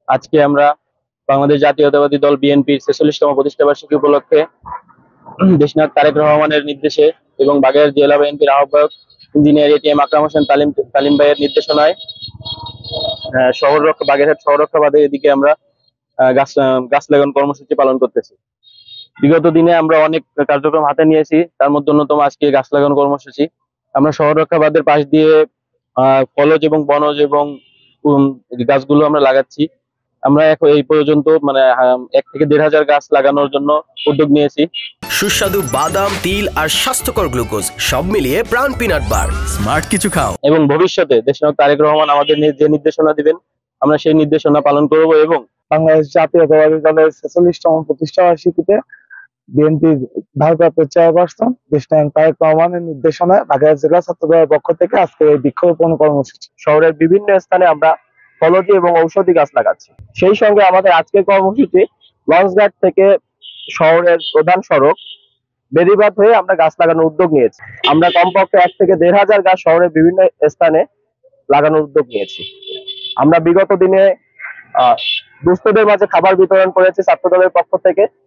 আজকে আমরা বাংলাদেশ জাতীয়তাবাদী দল বিএনপির ৪৬তম প্রতিষ্ঠা বার্ষিকী উপলক্ষে দেশনায়ক তারেক রহমানের নির্দেশে এবং বাগেরহাট জেলা বিএনপির আহ্বায়ক ইঞ্জিনিয়ার এটিএম আকরাম হোসেন তালিম ভাইয়ের নির্দেশনায় বাগেরহাট শহর রক্ষা বাঁধে এদিকে আমরা গাছ লাগানো কর্মসূচি পালন করতেছি। বিগত দিনে আমরা অনেক কার্যক্রম হাতে নিয়েছি, তার মধ্যে অন্যতম আজকে গাছ লাগানো কর্মসূচি। আমরা শহর রক্ষা বাঁধের পাশ দিয়ে ফলজ এবং বনজ এবং গাছগুলো আমরা লাগাচ্ছি। আমরা এখন এই পর্যন্ত মানে ১ থেকে ১.৫ হাজার গাছ লাগানোর জন্য উদ্যোগ নিয়েছি। সুস্বাদু বাদাম, তিল আর স্বাস্থ্যকর গ্লুকোজ সব মিলিয়ে প্রাণ পিনাট বার। স্মার্ট কিছু খাও। এবং ভবিষ্যতে দেশনায়ক তারেক রহমান আমাদের যে নির্দেশনা দিবেন আমরা সেই নির্দেশনা পালন করব এবং বাংলাদেশ জাতীয়তাবাদী দলের ৪৬তম প্রতিষ্ঠা বার্ষিকীতে বিএনপির ভারপ্রাপ্ত চেয়ারপারসন দেশনায়ক তারেক রহমানের নির্দেশনায় বাগেরহাট জেলা ছাত্রদলের পক্ষ থেকে আজকে এই বৃক্ষরোপণ কর্মসূচি। শহরের বিভিন্ন স্থানে আমরা ফলজি এবং ঔষধি গাছ লাগাচ্ছি। সেই সঙ্গে আমাদের আজকের কর্মসূচি লঞ্চঘাট থেকে শহরের প্রধান সড়ক বেড়িবাঁধ হয়ে আমরা গাছ লাগানোর উদ্যোগ নিয়েছি। আমরা কমপক্ষে ১ থেকে ১.৫ হাজার গাছ শহরের বিভিন্ন স্থানে লাগানোর উদ্যোগ নিয়েছি। আমরা বিগত দিনে দুস্থদের মাঝে খাবার বিতরণ করেছি ছাত্রদলের পক্ষ থেকে।